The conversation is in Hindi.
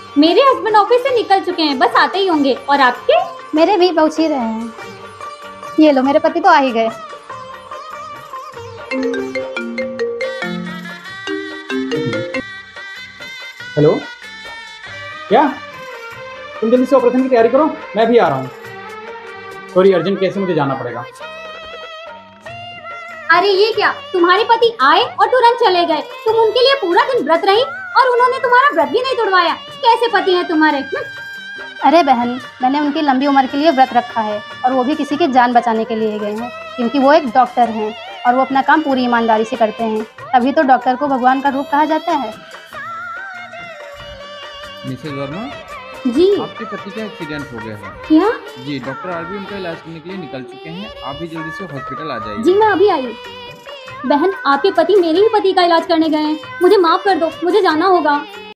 मेरे हस्बैंड ऑफिस से निकल चुके हैं, बस आते ही होंगे। और आपके? मेरे भी पहुंच ही रहे हैं। ये लो, मेरे पति तो आ ही गए। हेलो, क्या तुम जल्दी से ऑपरेशन की तैयारी करो, मैं भी आ रहा हूँ। सॉरी, अर्जेंट केस है, मुझे जाना पड़ेगा। अरे ये क्या, तुम्हारे पति आए और तुरंत चले गए। तुम उनके लिए पूरा दिन व्रत रही और उन्होंने तुम्हारा व्रत भी नहीं तोड़वाया। कैसे पति हैं तुम्हारे? अरे बहन, मैंने उनकी लंबी उम्र के लिए व्रत रखा है और वो भी किसी की जान बचाने के लिए गए हैं, क्योंकि वो एक डॉक्टर हैं और वो अपना काम पूरी ईमानदारी से करते हैं। तभी तो डॉक्टर को भगवान का रूप कहा जाता है। मिसेज वर्मा, जी। आपके पति का एक्सीडेंट हो गया है। क्या? जी, डॉक्टर आरबी उनका इलाज करने के लिए निकल चुके हैं। आप भी जल्दी से हॉस्पिटल आ जाइए। जी मैं अभी आई। बहन, आपके पति मेरे ही पति का इलाज करने गए हैं। मुझे माफ कर दो, मुझे जाना होगा।